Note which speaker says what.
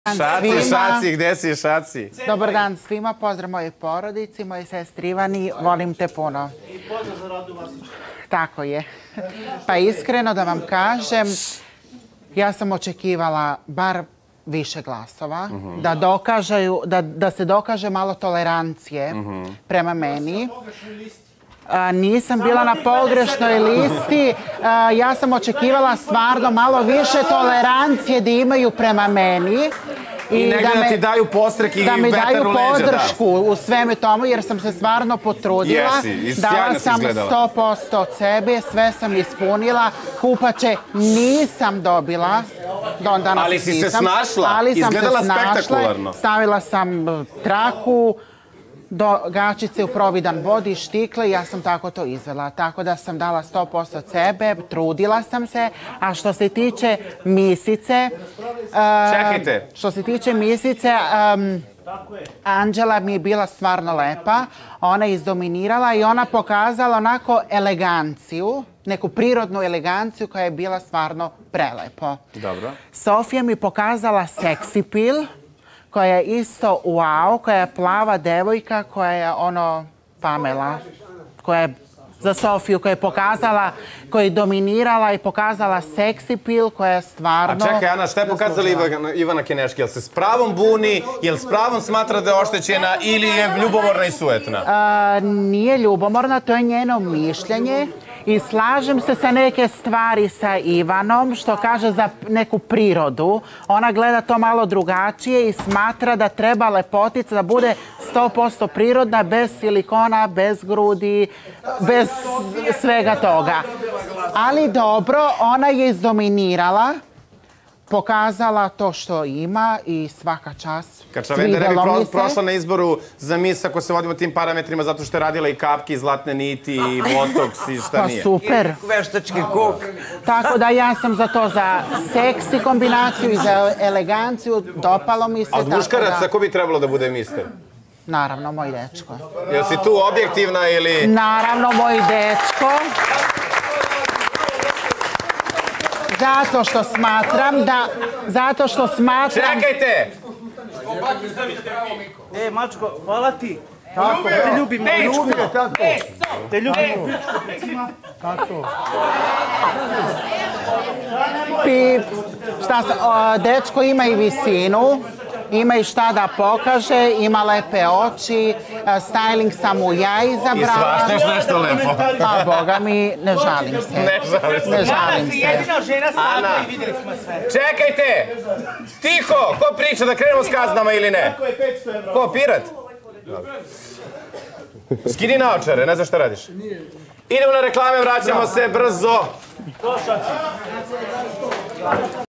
Speaker 1: Šaci, gde si, Šaci?
Speaker 2: Dobar dan svima, pozdrav mojoj porodici, mojoj sestri Ivani, volim te puno.
Speaker 3: I pozdrav za Radu Vasić.
Speaker 2: Tako je. Pa iskreno da vam kažem, ja sam očekivala bar više glasova, da se dokaže malo tolerancije prema meni. Nisam bila na pogrešnoj listi, ja sam očekivala stvarno malo više tolerancije da imaju prema meni.
Speaker 1: I negdje da ti daju postrek i vetar u leđa.
Speaker 2: Da mi daju podršku u svemu tomu jer sam se stvarno potrudila. Dala sam 100% od sebe, sve sam ispunila. Kupače nisam dobila.
Speaker 1: Ali si se snašla, izgledala spektakularno.
Speaker 2: Stavila sam traku, gačice u providan vod i štikle i ja sam tako to izvela. Tako da sam dala 100% od sebe, trudila sam se. A što se tiče misice...
Speaker 1: Čekajte.
Speaker 2: Što se tiče misice, Anđela mi je bila stvarno lepa. Ona je izdominirala i ona pokazala onako eleganciju, neku prirodnu eleganciju koja je bila stvarno prelepo.
Speaker 1: Dobro.
Speaker 2: Sofija mi pokazala seksi pil, koja je isto wow, koja je plava devojka, koja je Pamela, koja je za Sofiju, koja je pokazala, koja je dominirala i pokazala seksi pil, koja je stvarno...
Speaker 1: A čekaj, Ana, šta je pokazala Ivana Keneški? Jel se s pravom buni, jel s pravom smatra da je oštećena ili je ljubomorna i sujetna?
Speaker 2: Nije ljubomorna, to je njeno mišljenje. I slažem se sa neke stvari sa Ivanom, što kaže za neku prirodu. Ona gleda to malo drugačije i smatra da treba lepotica da bude 100% prirodna, bez silikona, bez grudi, bez svega toga. Ali dobro, ona je izdominirala, pokazala to što ima i svaka čast.
Speaker 1: Kačavenda ne bi prošla na izboru za mis ako se vodimo tim parametrima zato što je radila i kapke, i zlatne niti, i botoks i šta nije.
Speaker 2: Pa super.
Speaker 4: I veštački kuk.
Speaker 2: Tako da ja sam za to, za seksi kombinaciju i za eleganciju, dopalo mi se.
Speaker 1: A od muškaraca ko bi trebalo da bude mister?
Speaker 2: Naravno, moj dečko.
Speaker 1: Jel si tu objektivna ili...
Speaker 2: Naravno, moj dečko. Zato što smatram da...
Speaker 1: Čekajte!
Speaker 3: Mačko, hvala ti. Te ljubim, Mačko. Te ljubim.
Speaker 2: Tako. Dečko ima i visinu, ima i šta da pokaže, ima lepe oči, styling sam mu ja izabrala.
Speaker 1: I svaštaš nešto lepo.
Speaker 2: A Boga mi, ne žalim se.
Speaker 1: Ne žalim se.
Speaker 3: Jedina žena sada i vidjeli smo sve.
Speaker 1: Čekajte! Tiho! Ko priča da krenemo s kaznama ili ne?
Speaker 3: Ko je 500 evra?
Speaker 1: Ko, pirat? Skini naočare, ne znaš šta radiš. Idemo na reklame, vraćamo se brzo.